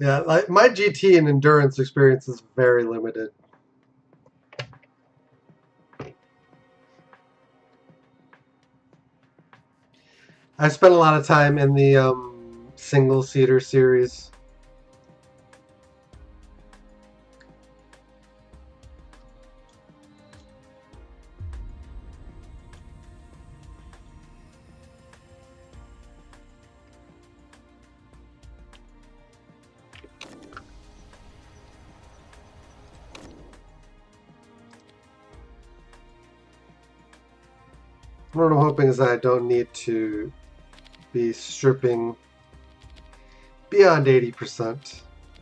Yeah, like my GT and endurance experience is very limited. I spent a lot of time in the single-seater series. What I'm hoping is that I don't need to be stripping beyond 80%.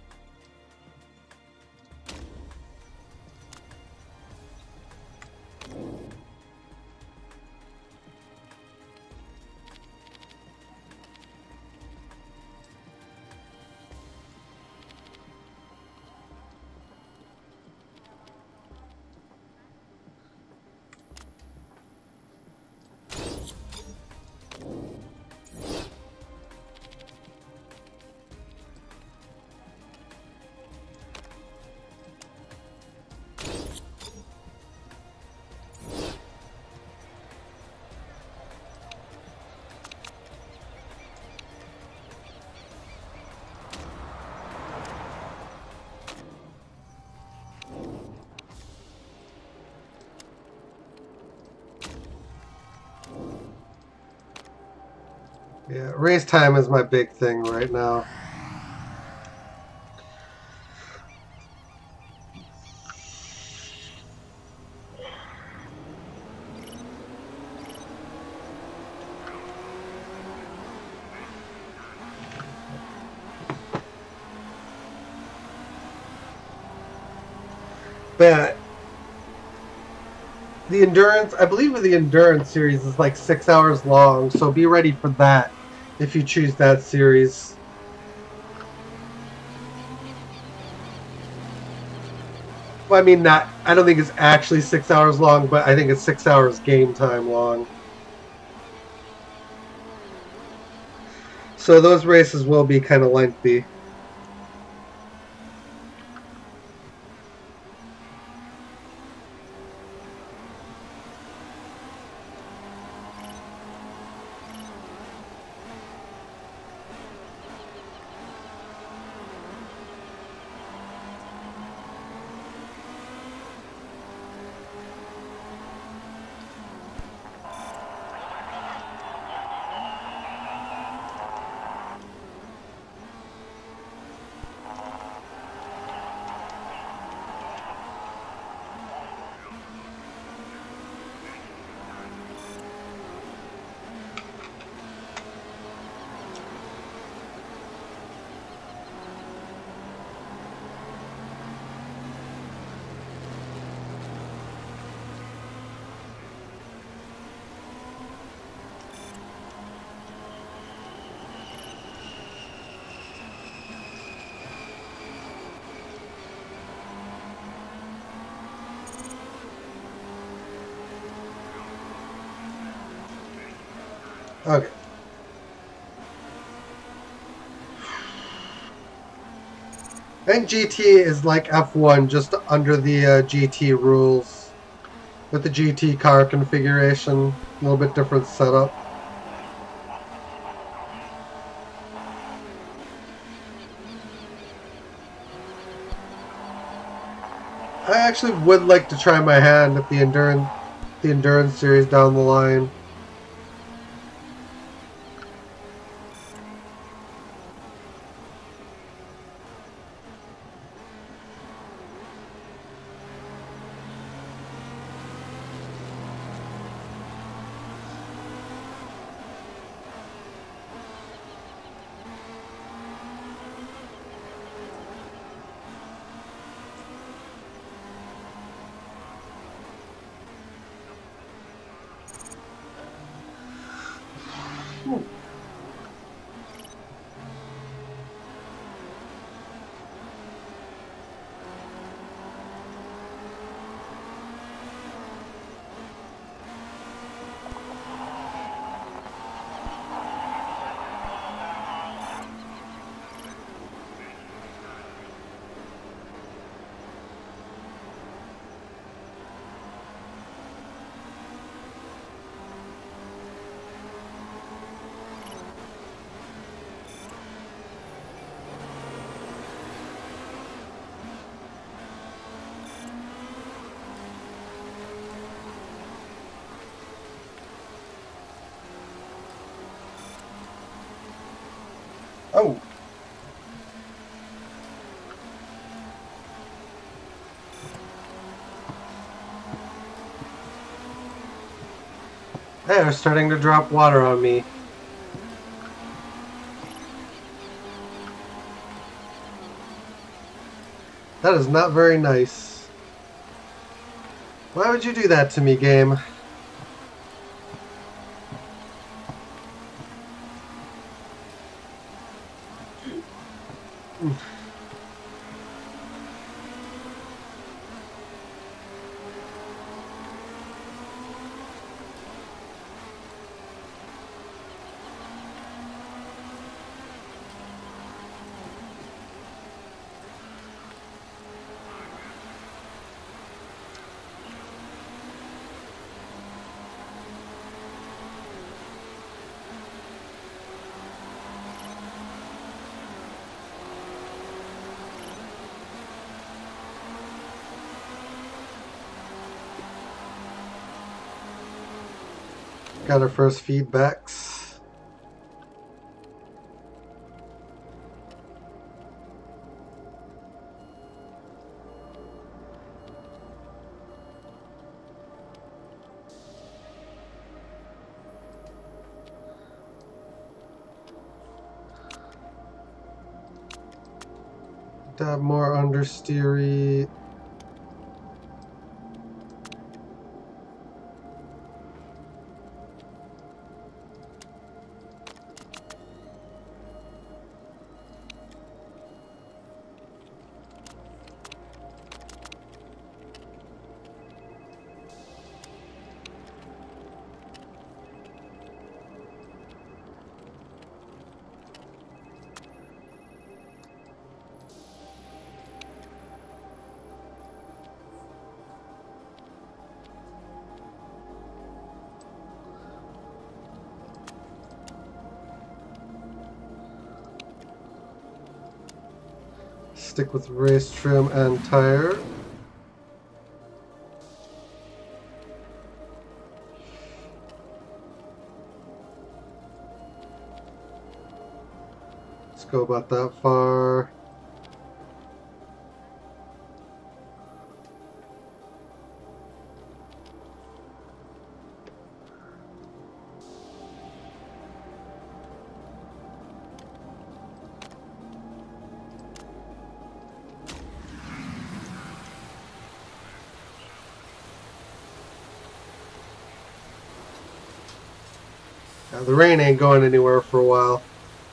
Yeah, race time is my big thing right now. But the endurance, I believe the endurance series is like 6 hours long, so be ready for that if you choose that series. Well, I mean, I don't think it's actually 6 hours long, but I think it's 6 hours game time long. So those races will be kind of lengthy. Okay. I think GT is like F1, just under the GT rules. With the GT car configuration, a little bit different setup. I actually would like to try my hand at the endurance series down the line. Hey, they're starting to drop water on me. That is not very nice. Why would you do that to me, game? Got our first feedbacks. Dab more understeery. Stick with race trim and tire. Let's go about that far. The rain ain't going anywhere for a while.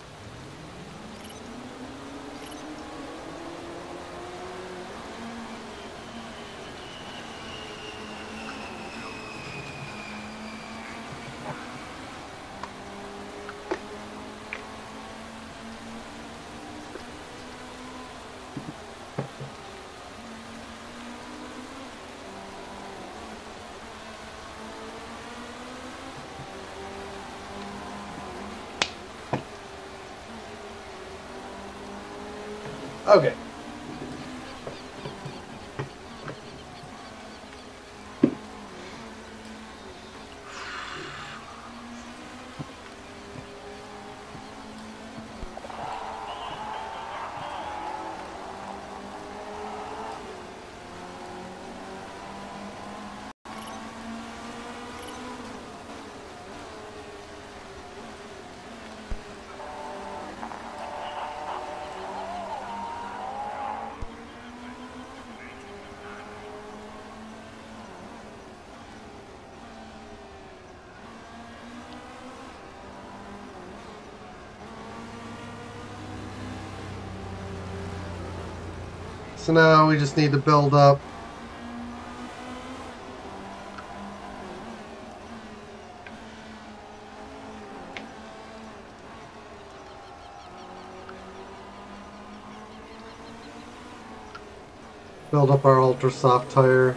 Okay. So now we just need to build up. Build up our ultra soft tire.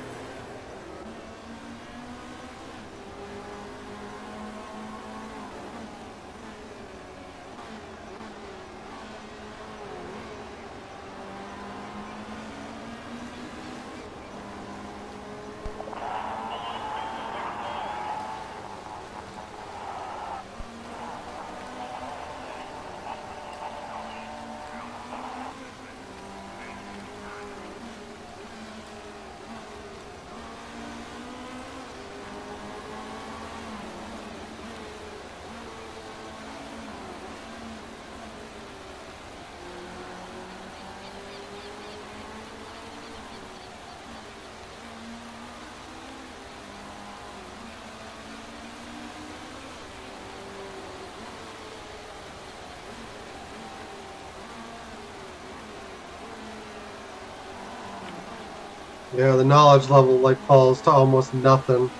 Yeah, the knowledge level like falls to almost nothing.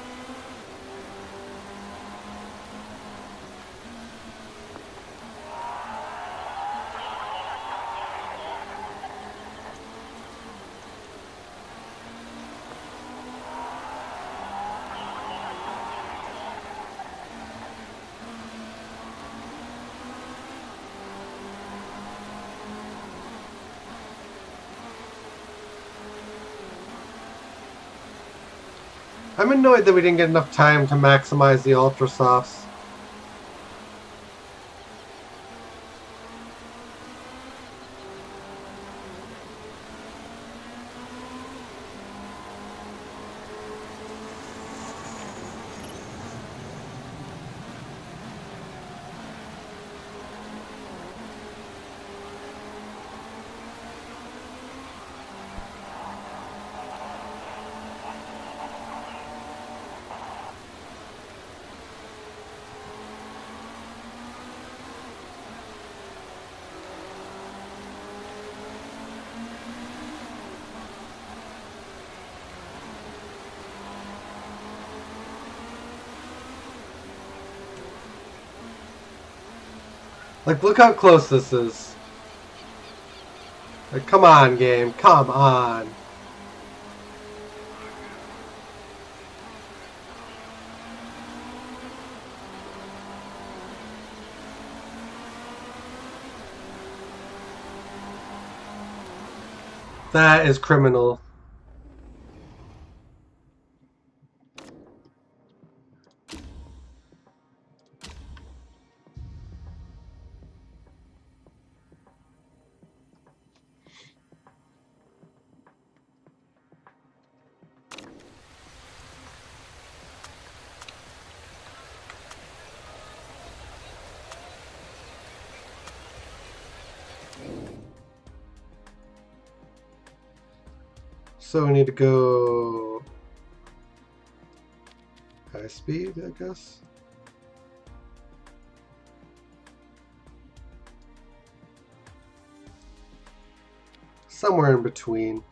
I'm annoyed that we didn't get enough time to maximize the Ultra Softs. Like, look how close this is. Like, come on, game. Come on. That is criminal. So we need to go high speed, I guess. Somewhere in between.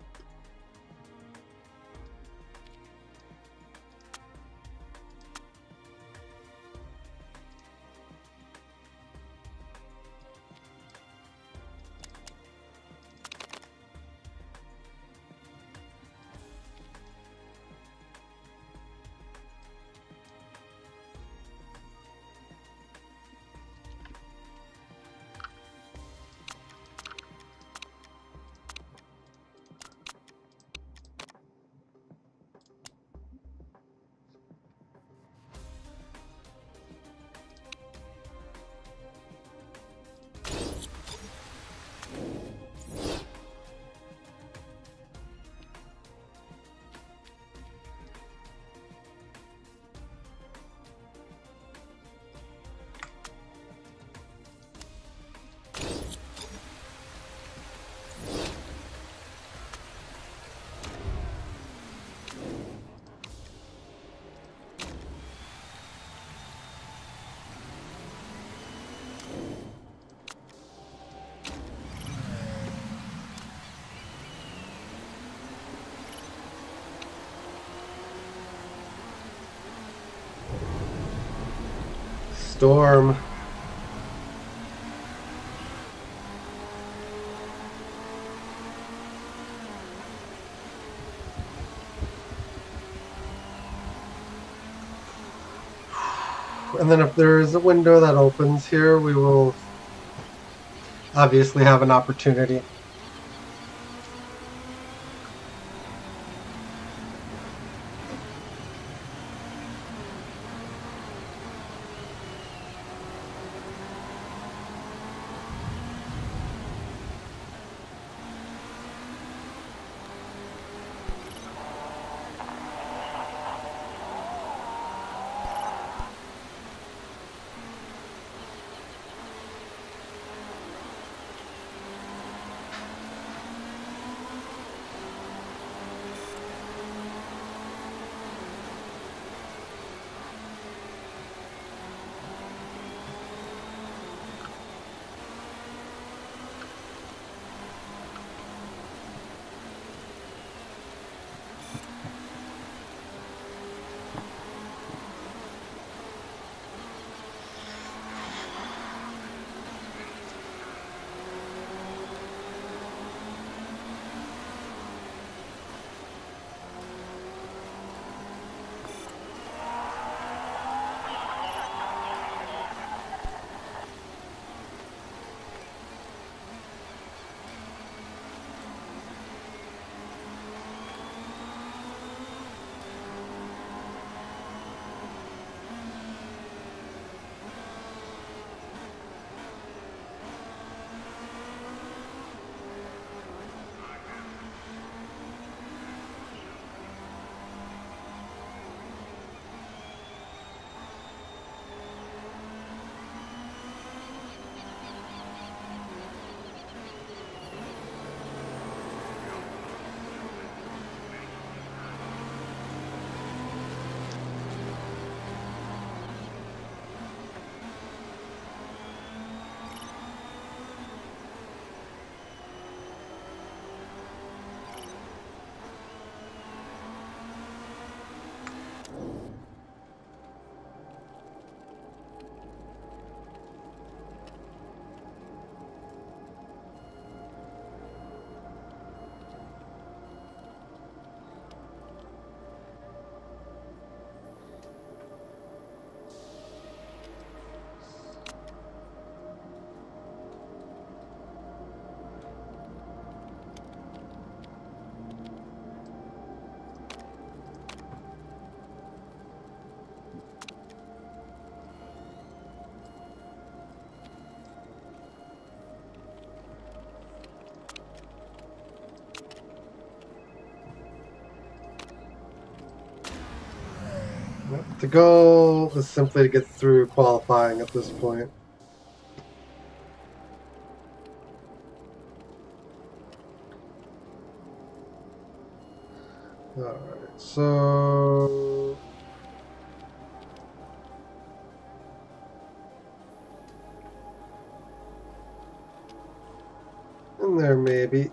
Storm. And then if there is a window that opens here, we will obviously have an opportunity. The goal is simply to get through qualifying at this point. Alright, so... in there, maybe.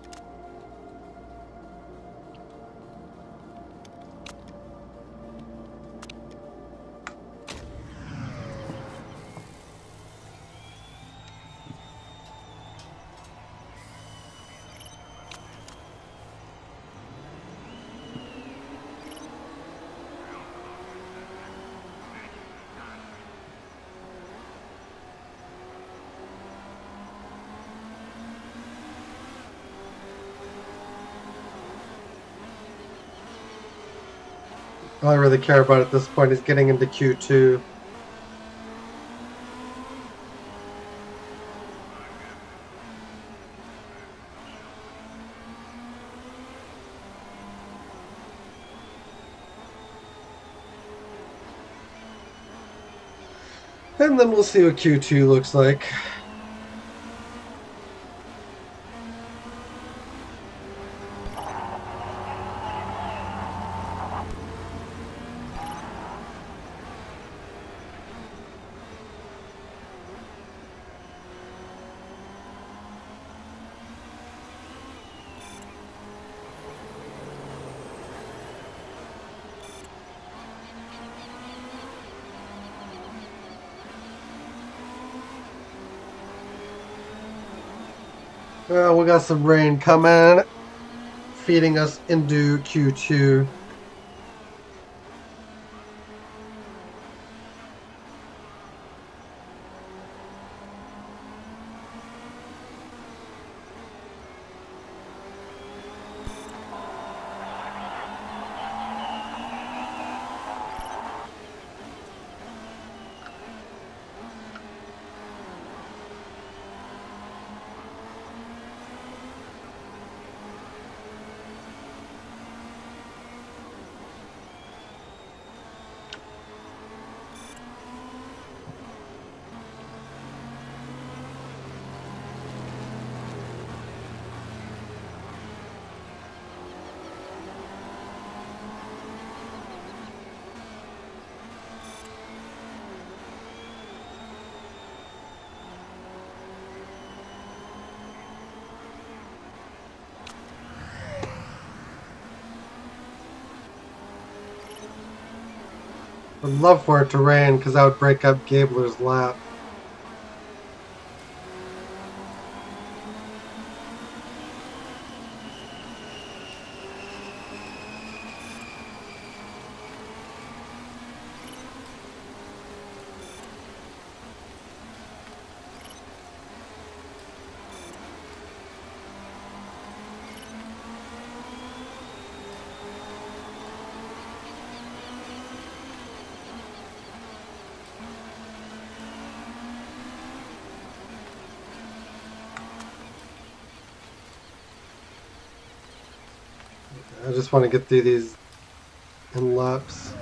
All I really care about at this point is getting into Q2. And then we'll see what Q2 looks like. Well, we got some rain coming, feeding us into Q2. I'd love for it to rain because that would break up Gabler's lap. I just want to get through these in laps.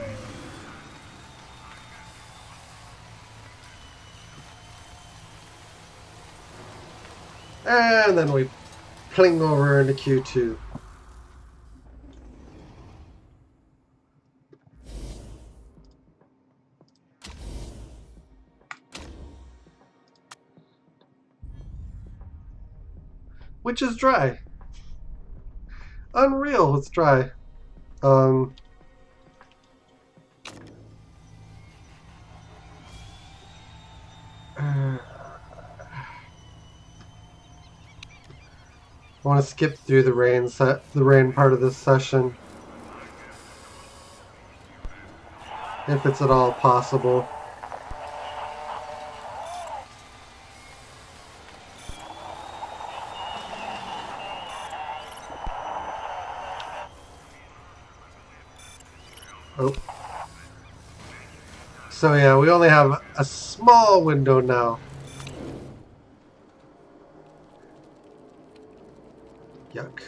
And then we pling over into Q2. Which is dry. Unreal, it's dry. I want to skip through the rain part of this session, if it's at all possible. Oh. So yeah, we only have a small window now. Yuck.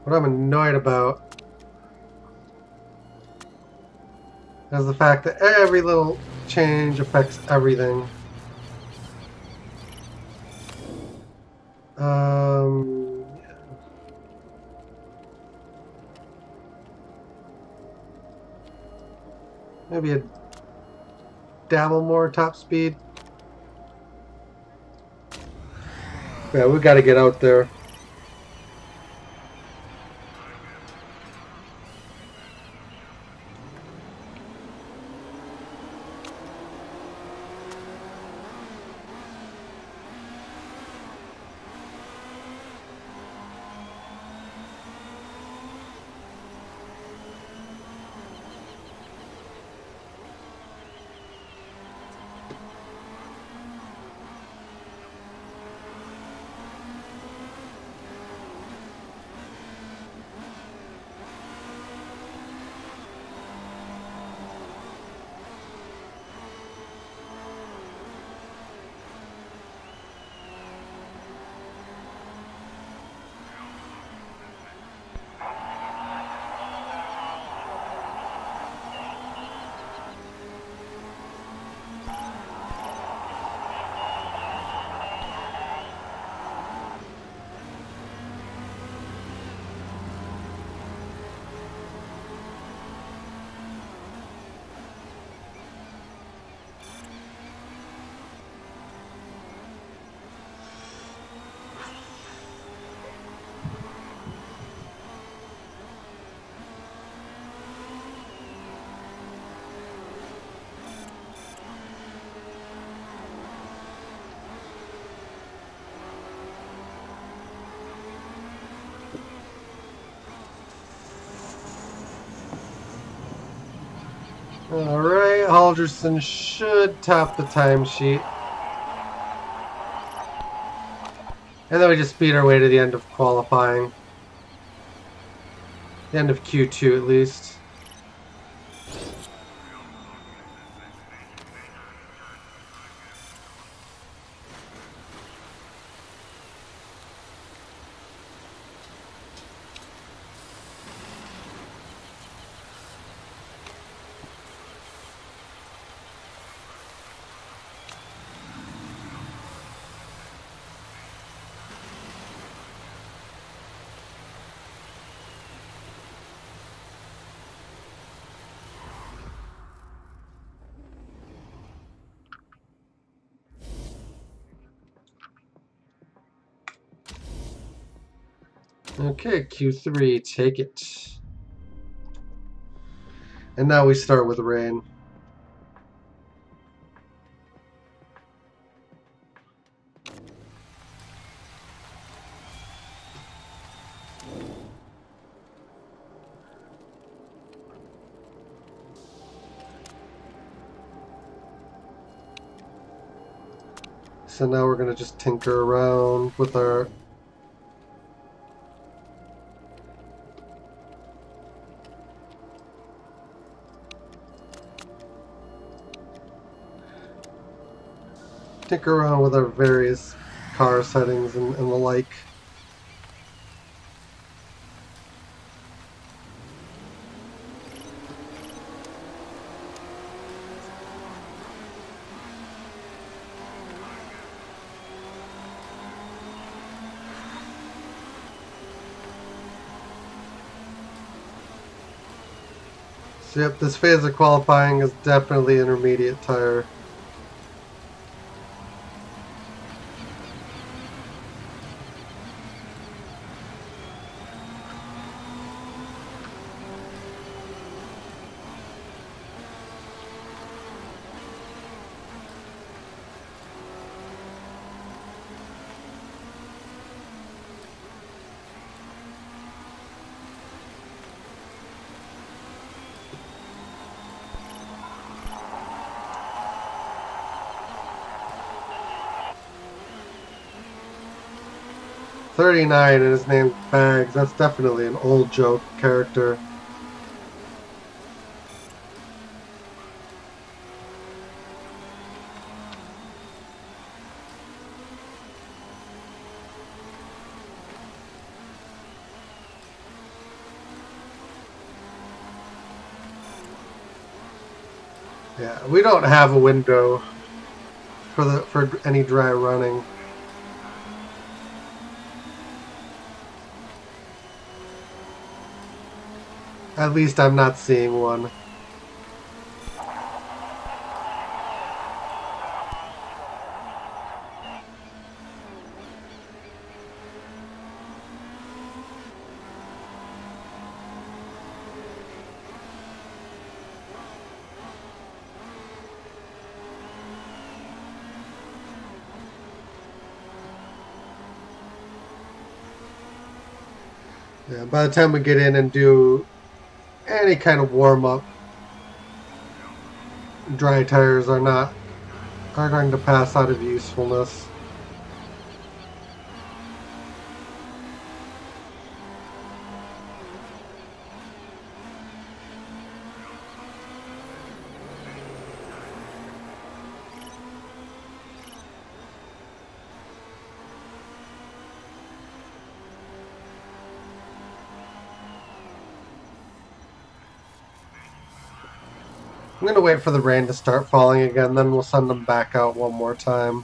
What I'm annoyed about is the fact that every little change affects everything. Yeah. Maybe a dabble more top speed. Yeah, we got to get out there. Alright, Halderson should top the timesheet. And then we just speed our way to the end of qualifying. The end of Q2 at least. Okay, Q3, take it. And now we start with rain. So now we're going to just tinker around with our... tinker around with our various car settings and the like. So yep, this phase of qualifying is definitely intermediate tire. "39" and his name Bags. That's definitely an old joke character. Yeah, we don't have a window for any dry running. At least I'm not seeing one. Yeah, by the time we get in and do any kind of warm-up, dry tires are going to pass out of usefulness. I'm going to wait for the rain to start falling again, then we'll send them back out one more time.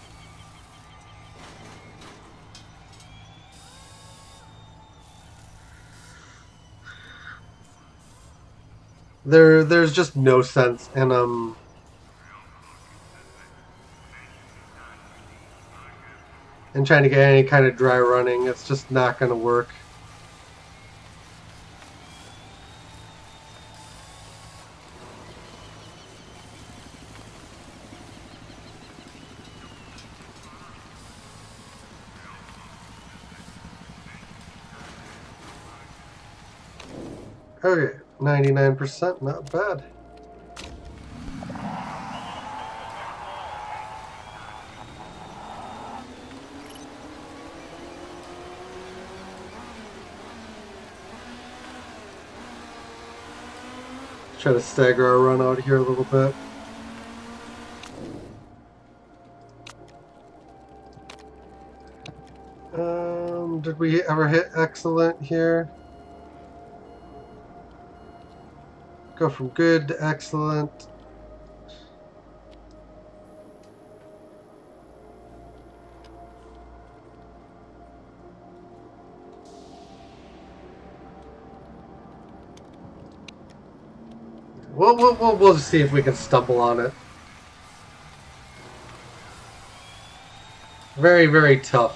There's just no sense in in trying to get any kind of dry running. It's just not going to work. Okay, 99%, not bad. Try to stagger our run out here a little bit. Did we ever hit excellent here? Go from good to excellent. We'll just see if we can stumble on it. Very, very tough.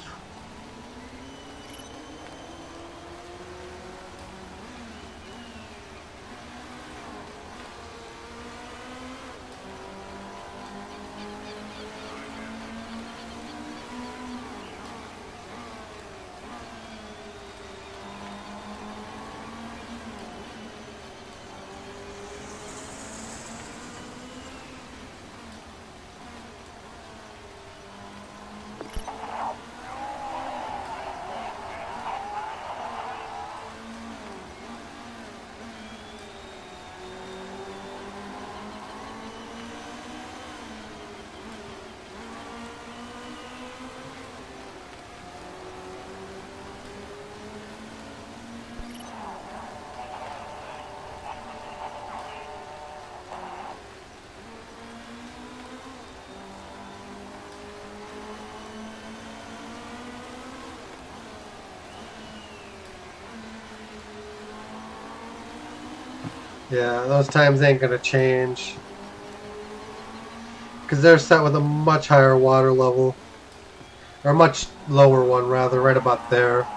Yeah, those times ain't gonna change. Because they're set with a much higher water level. Or a much lower one, rather, right about there.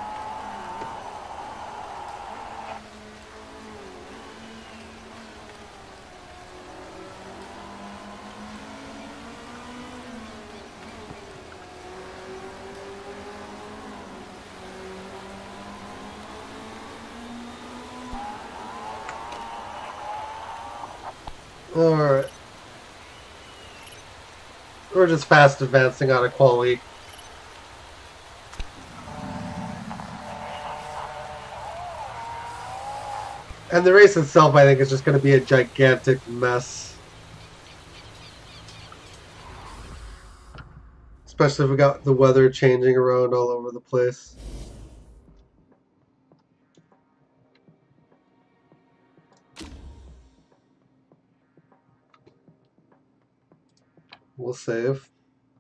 Alright. We're just fast advancing out of quality. And the race itself, I think, is just going to be a gigantic mess. Especially if we got the weather changing around all over the place. We'll save.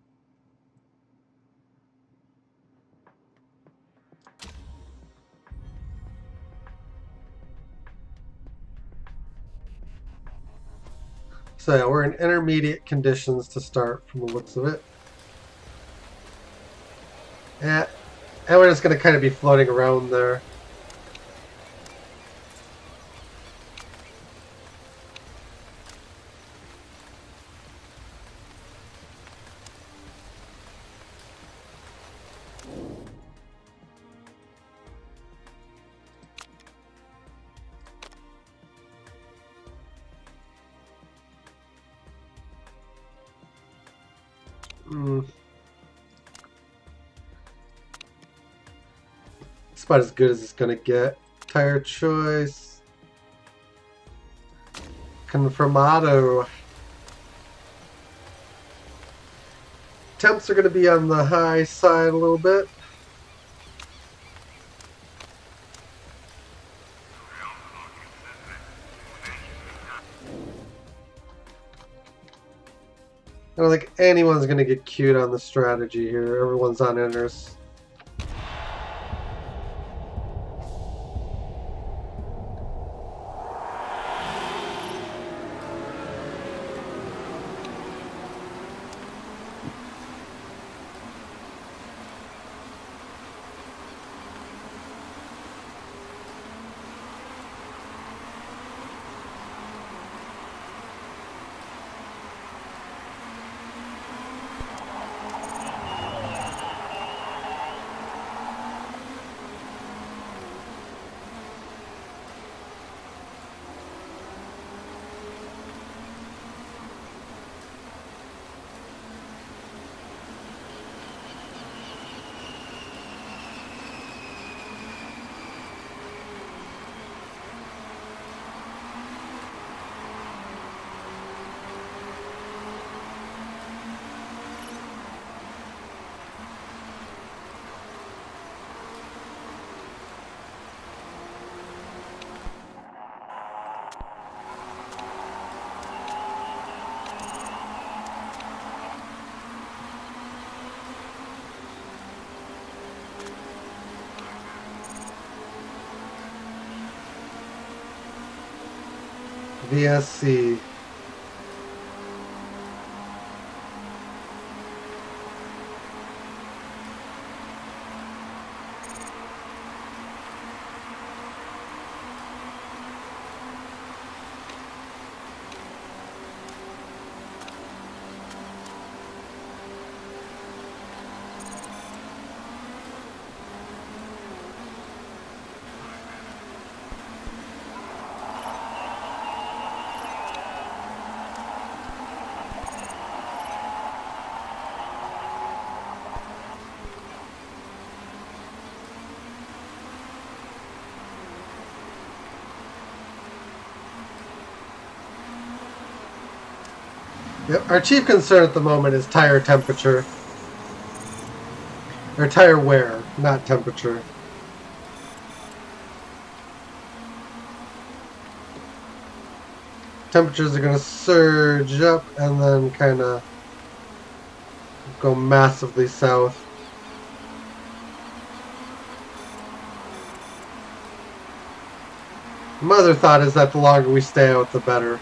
So yeah, we're in intermediate conditions to start from the looks of it. And we're just going to kind of be floating around there. It's about as good as it's going to get. Tire choice. Confirmado. Temps are going to be on the high side a little bit. I don't think anyone's going to get cute on the strategy here. Everyone's on enters. VSC. Yep, our chief concern at the moment is tire temperature. Or tire wear, not temperature. Temperatures are going to surge up and then kind of go massively south. My other thought is that the longer we stay out, the better.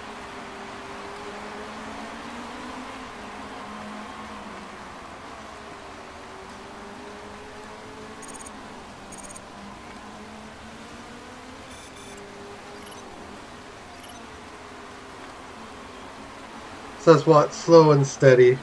So that's what, slow and steady.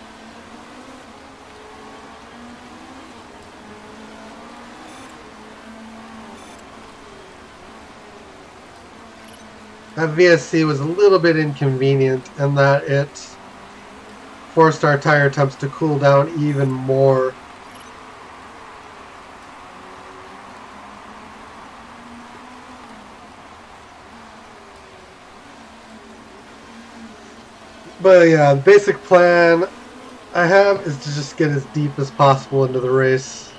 That VSC was a little bit inconvenient in that it forced our tire temps to cool down even more. But yeah, the basic plan I have is to just get as deep as possible into the race.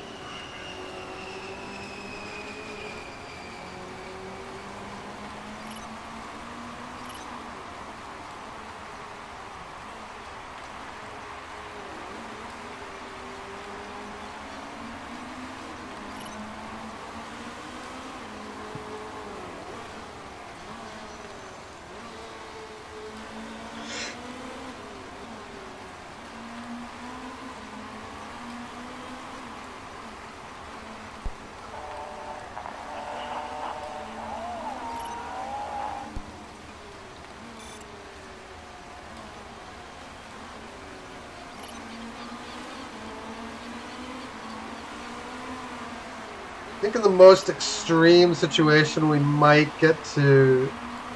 I think in the most extreme situation we might get to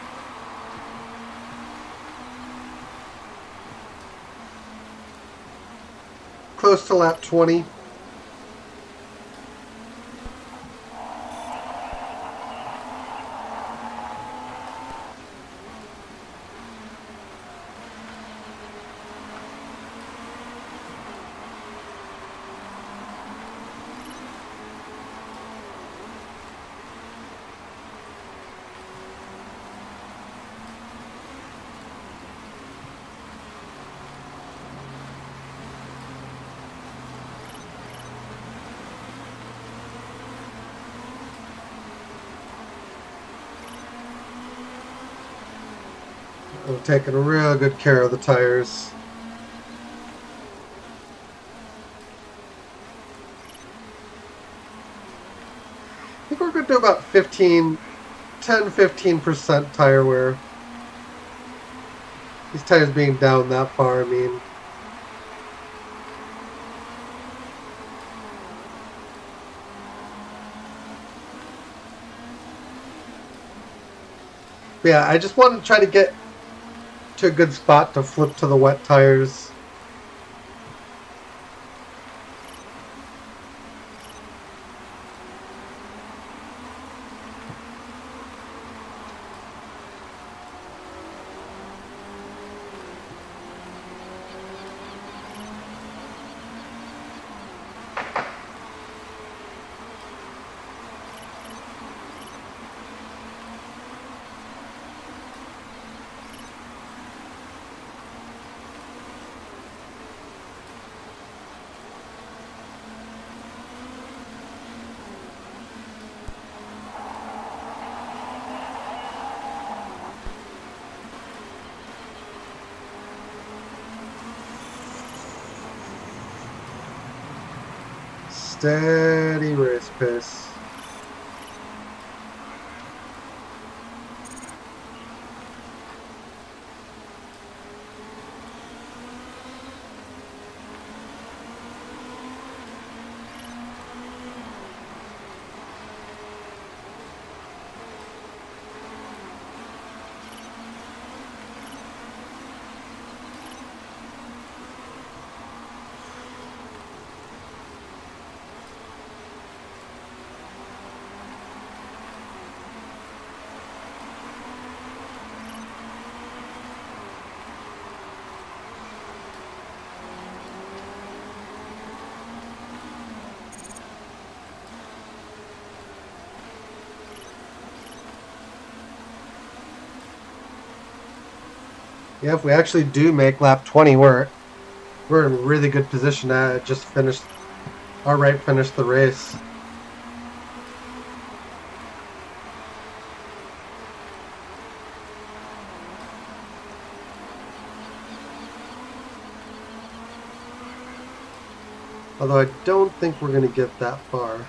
close to lap 20. I'm taking real good care of the tires. I think we're going to do about 10-15% tire wear. These tires being down that far, I mean. But yeah, I just want to try to get to a good spot to flip to the wet tires. Steady race pace. Yeah, if we actually do make lap 20, we're in really good position to just finish the race. Although I don't think we're going to get that far.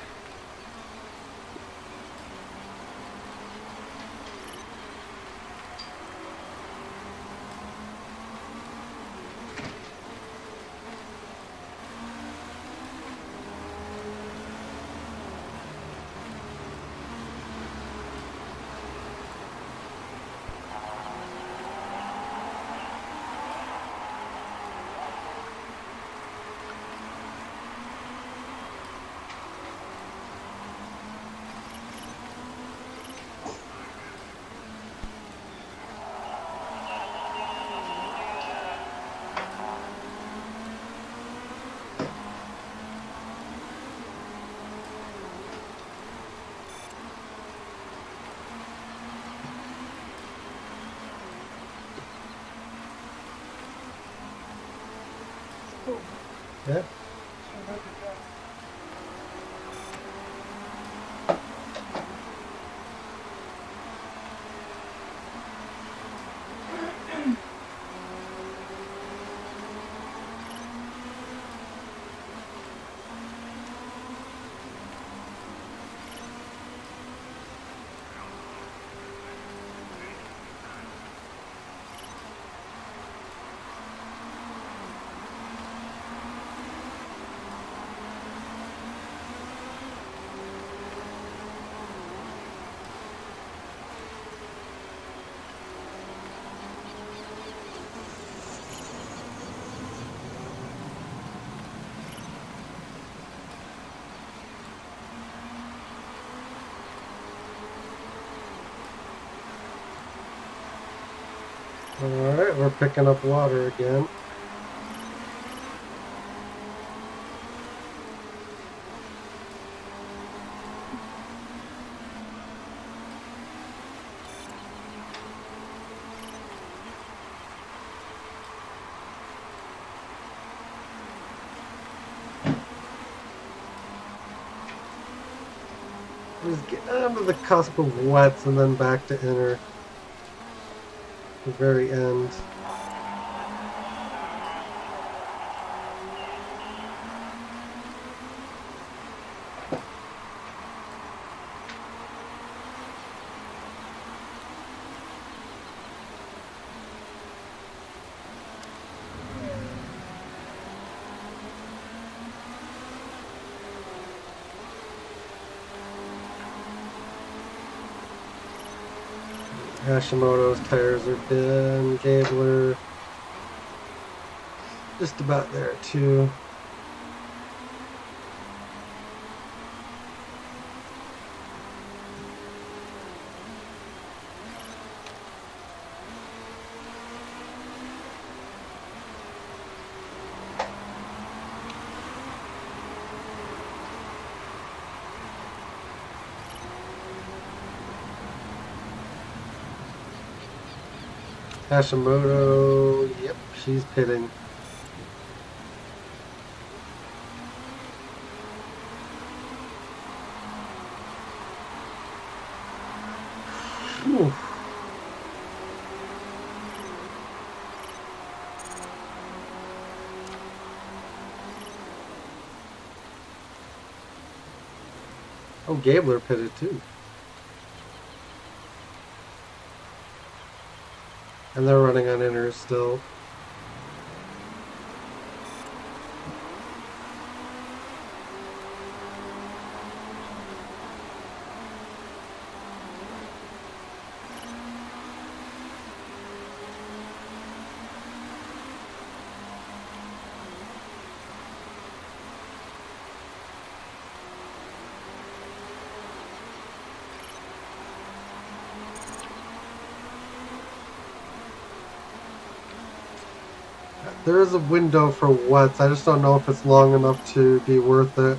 Yeah. Alright, we're picking up water again. Just get onto the cusp of wets and then back to inner. The very end. Hashimoto's tires are done. Gabler just about there too. Hashimoto, yep, she's pitting. Whew. Oh, Gabler pitted too. And they're running on inners still. There is a window for wets. I just don't know if it's long enough to be worth it.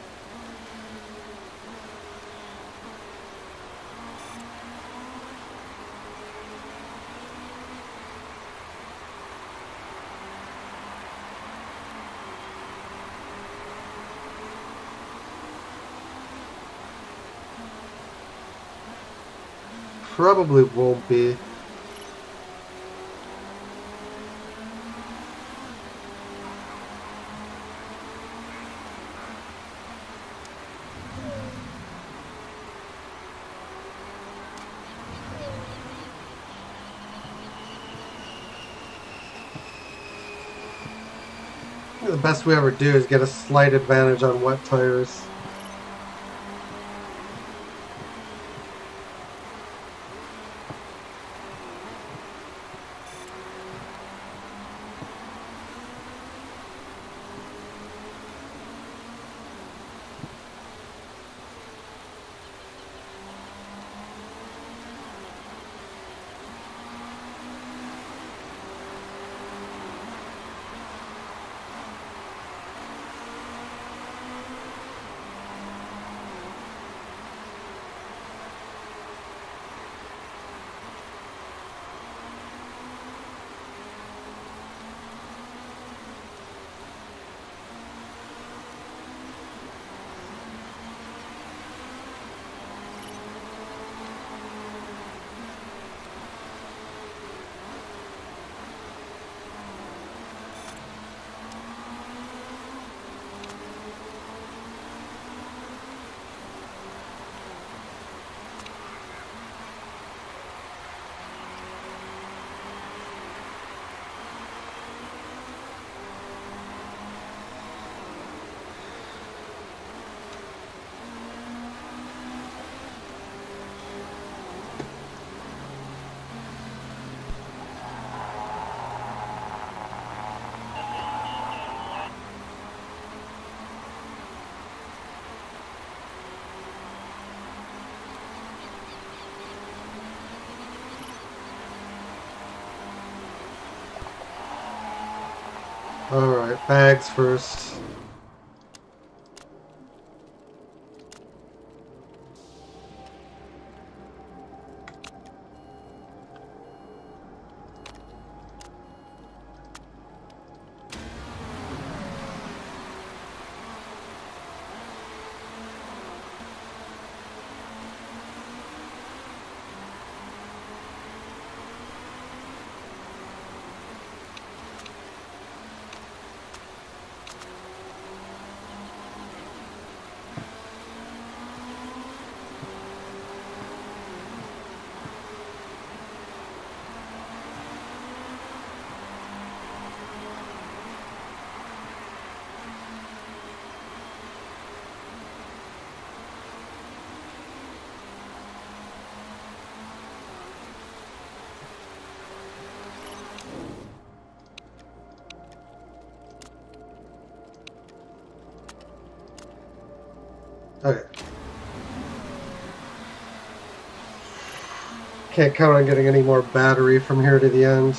Probably won't be. The best we ever do is get a slight advantage on wet tires. Alright, bags first. Okay. Can't count on getting any more battery from here to the end.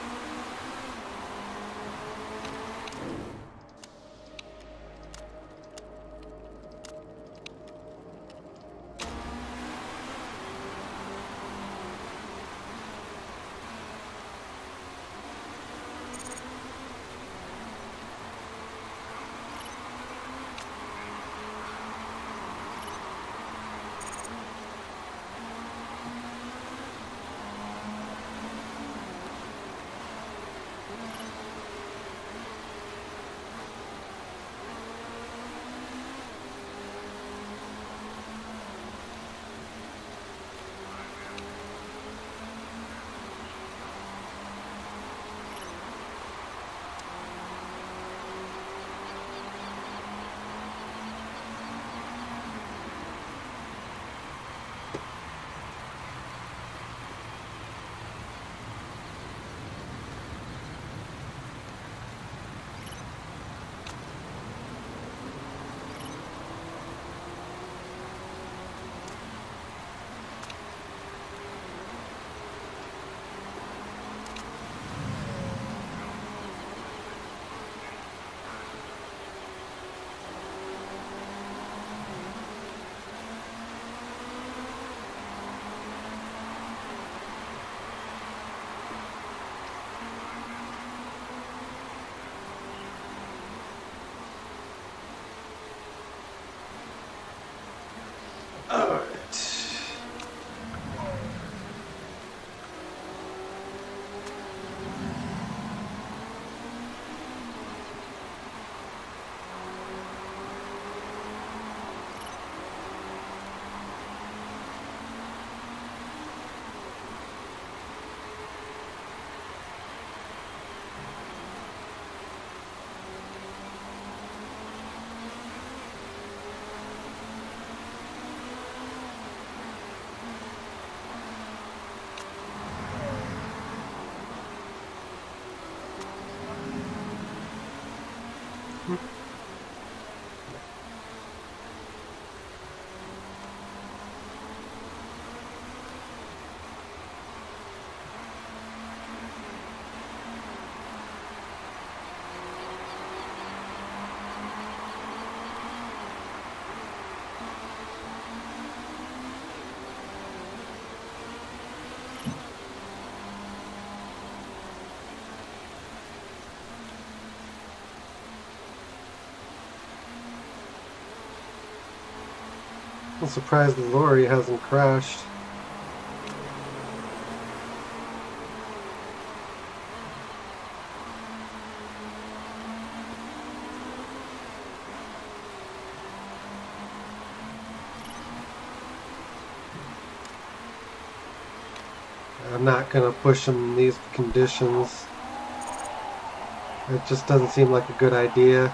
I'm surprised the lorry hasn't crashed. I'm not gonna push them in these conditions. It just doesn't seem like a good idea.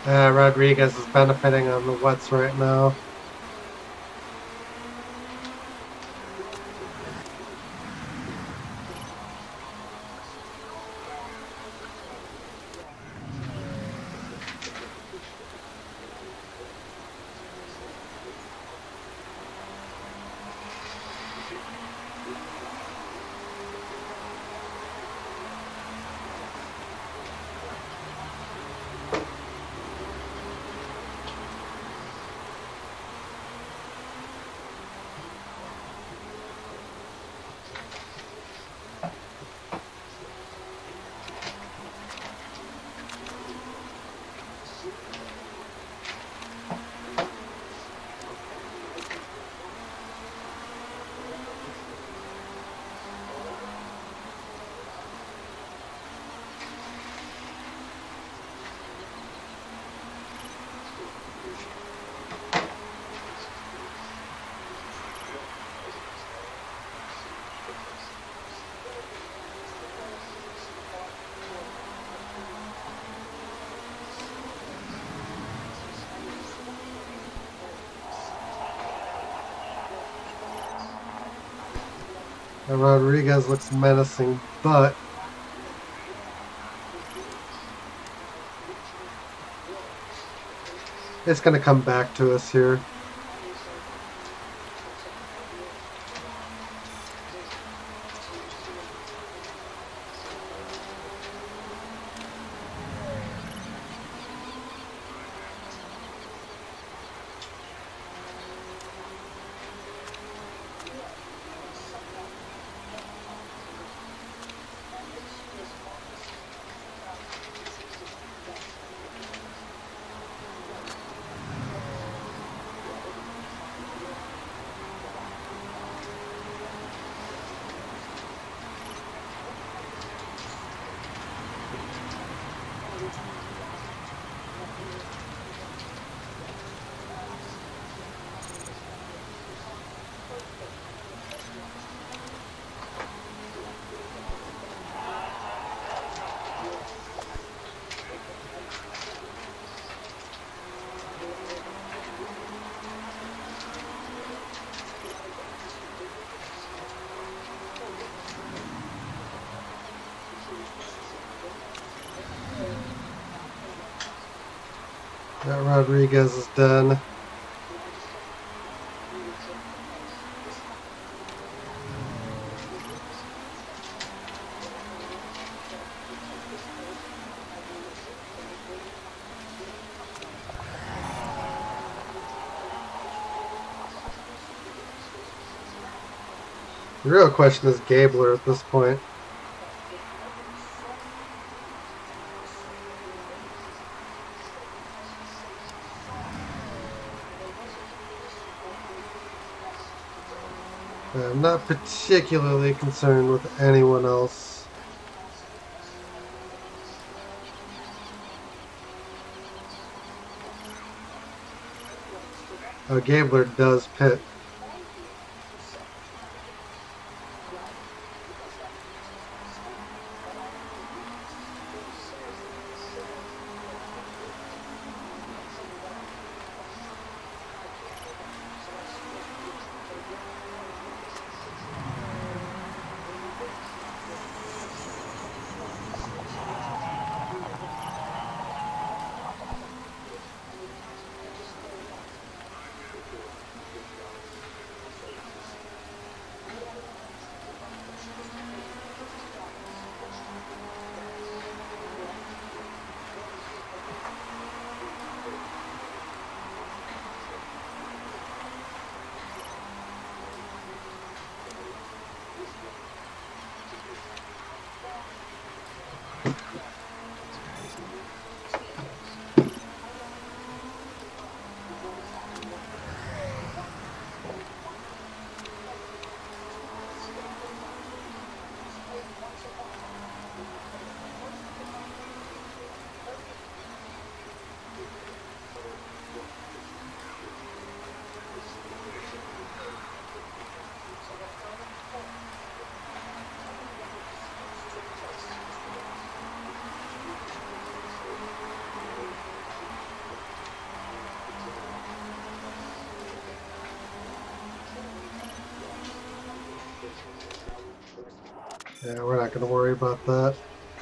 Rodriguez is benefiting on the wets right now. Rodriguez looks menacing, but it's going to come back to us here. That Rodriguez is done. The real question is Gabler at this point. I'm not particularly concerned with anyone else. Oh, Gabler does pit. Yeah, we're not going to worry about that.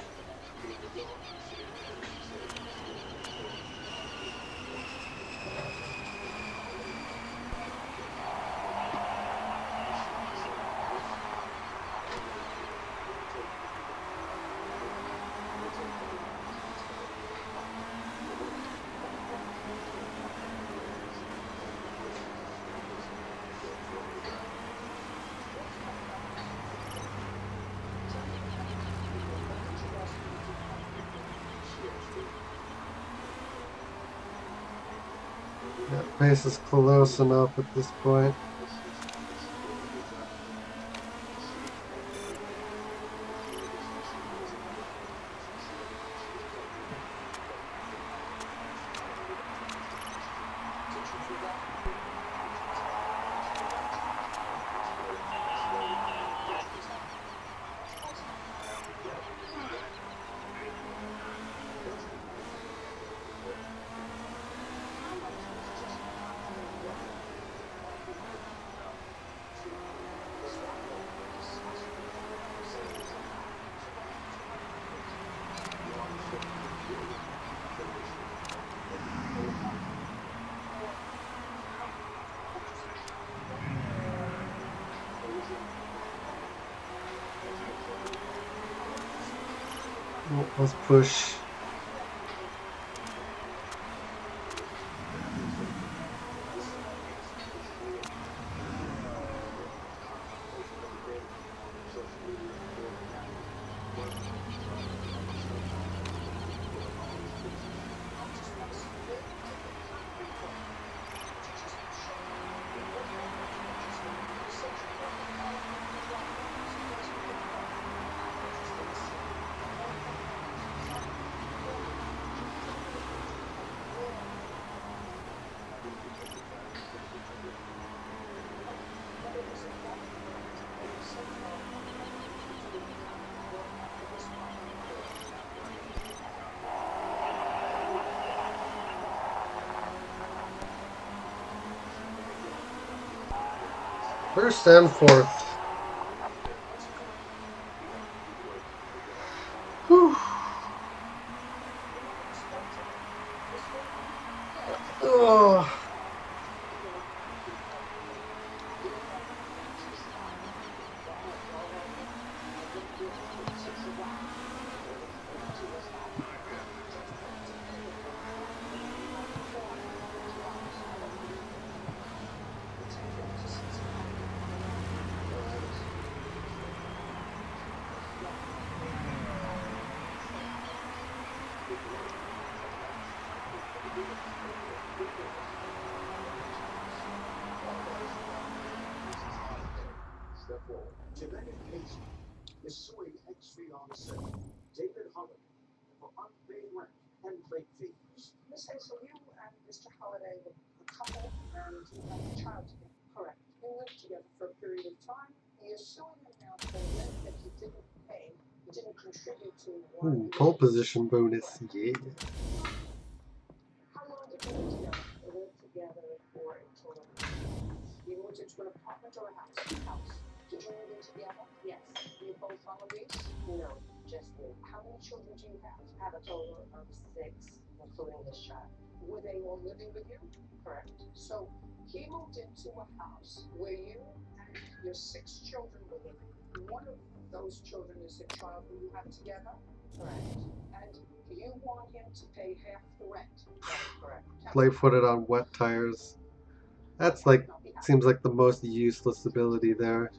Yeah, pace is close enough at this point. Let's push. First and fourth. Whew. Oh. Ooh, pole position bonus. Yeah. Light footed on wet tires. That's like, seems like the most useless ability there.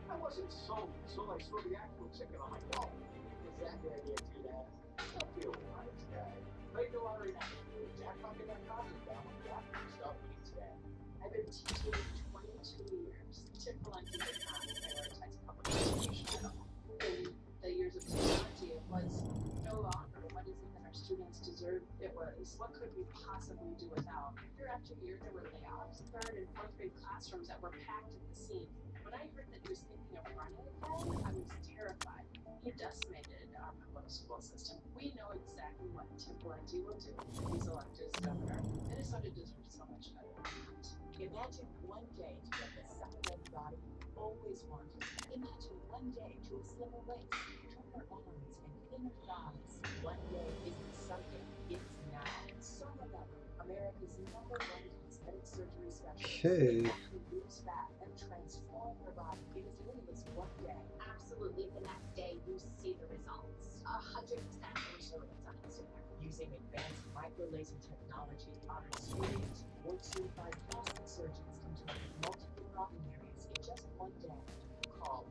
I wasn't sold until I saw the actual ticket on my phone. Exactly, I did do that. Don't be a wise guy. Play the lottery now. Go to jackpocket.com and download the app and start winning today. I've been teaching 22 years. Chick-fil-A did not prioritize public education at all. In the years of technology, it was no longer what is it that our students deserve. It was what could we possibly do without. Year after year, there were layoffs. Third and fourth grade classrooms that were packed at the seams. When I heard that he was thinking of running again, I was terrified. He decimated our public school system. We know exactly what Tim Pawlenty will do if he's elected as governor. Minnesota deserves so much better than that. Imagine one day to get the supplemental body you always wanted. Imagine one day to a slimmer waist, taller arms, and thinner thighs. One day isn't someday, it's now. Sonobetter, America's #1 cosmetic surgery specialist. Okay. Who lose fat and transform your body. It is really this one day. Absolutely, the next day you see the results. 100% for sure it's on Instagram. Using advanced micro-laser technology, our experienced board-certified plastic surgeons can target multiple problem areas in just one day. Call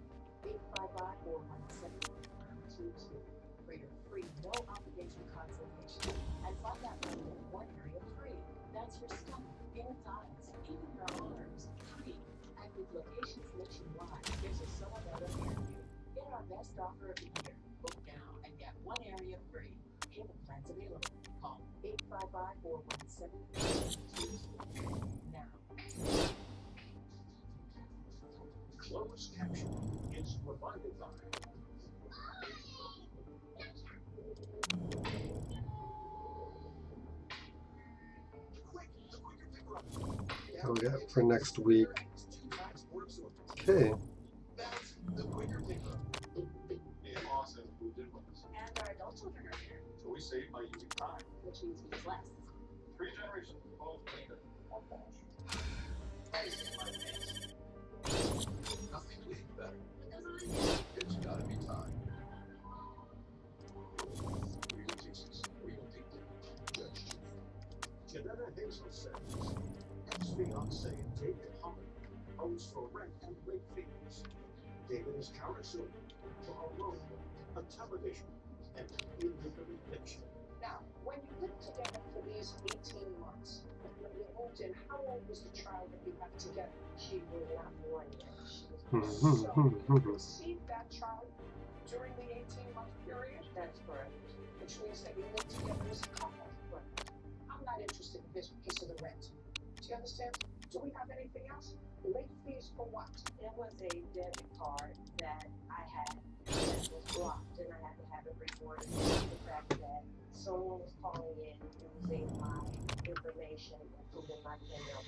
855-417-2222 for your free no-obligation consultation and find out how to get one area free. That's your stomach, inner thighs, even your arms, free. And with locations nationwide, there's a Sonobetter near you. Get our best offer of the year. Book now and get one area free. Payment plans available. Call 855-417-2222 now. Closed captioning is provided by What we got for next week? Okay. That's the quicker picker. Me and Moss has moved in with us. And our adult children are here. So we save by using time. Which means we use less. 3 generations, both cleaner, one wash. Nothing leaves better. It's gotta be time. Regal Jesus, Regal People, Judge Judy. Janetta Hazel says, ex-fiance David Hummer owes for rent and late fees. David is countersuing for a road, a television, and illegal eviction. Now, when you lived together for these 18 months, when you moved in, how old was the child that you had together? She was not born yet. She was so you received that child during the 18-month period? That's correct. Which means that you lived together as a couple. Right. I'm not interested in this piece of the rent. Do you understand? Do we have anything else? Late fees for what? There was a debit card that I had that was blocked, and I had to have it reported. The fact that someone was calling in using my information, including my PayPal.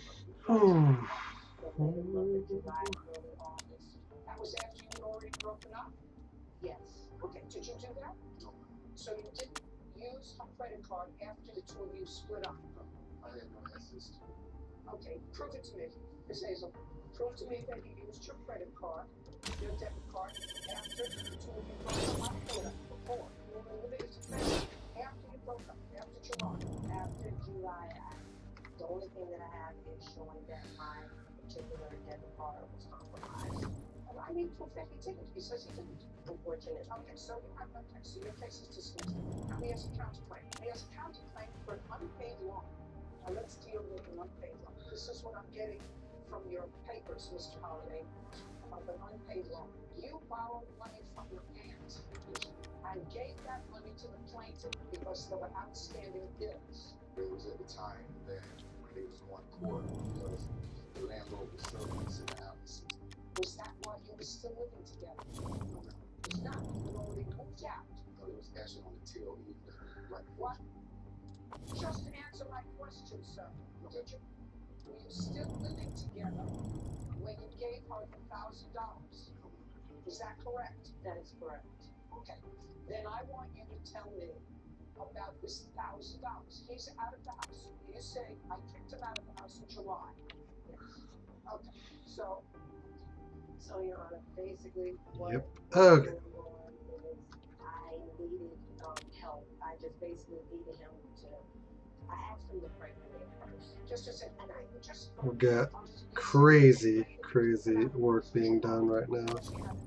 The later month of July, early August. That was after you had already broken up? Yes. Okay, did you do that? No. So you didn't use a credit card after the two of you split up? No, I had no access to it. Okay, prove it to me, Ms. Hazel. Prove to me that you used your credit card, your debit card, after the two of you broke up. Not before. You were living as a family. After you broke up, after July. After July, the only thing that I have is showing that my particular debit card was compromised. I need proof that he didn't. He says he didn't. Unfortunately. Okay, so your case is dismissed. Now he has a counterclaim. He has a counterclaim for an unpaid loan. Now let's deal with an unpaid loan. This is what I'm getting from your papers, Mr. Holiday, of an unpaid loan. You borrowed money from your aunt and gave that money to the plaintiff because there were outstanding bills. It was at the time that they was going court because the landlord was serving us in the house. Was that why you were still living together? No, ma'am. It was not. You had already moved out. No, it was actually on the tail end. Like what? Just answer my question, sir. No. Did you? Were you still living together when you gave her the $1,000? No. Is that correct? That is correct. Okay. Then I want you to tell me about this $1,000. He's out of the house. You say I kicked him out of the house in July. Yes. Okay. So Your Honor, basically what Okay. was going on is I needed help. I just basically needed him to. I asked him to pray for me first. Just to say, and I just. We got crazy crazy work being done right now.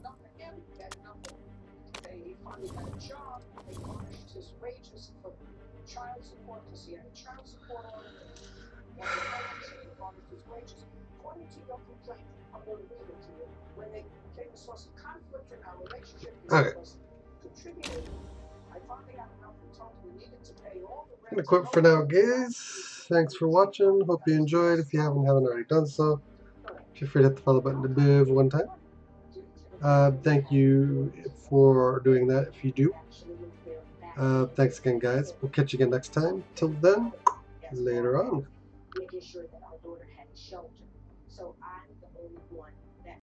He finally got a job. They garnished his wages for child support because he had a child support order. What the hell is it? They garnished his wages. According to your complaint, I'm going to read it to you. When they became a source of conflict in our relationship, Okay. contributed. I finally got enough and told him we needed to pay all the rent. I'm gonna quit for now, guys. Thanks for watching. Hope you enjoyed. If you haven't already done so, feel free to hit the follow button above one time. Thank you for doing that if you do. Thanks again, guys. We'll catch you again next time. Till then, later on. Making sure that our daughter had shelter. So I'm the only one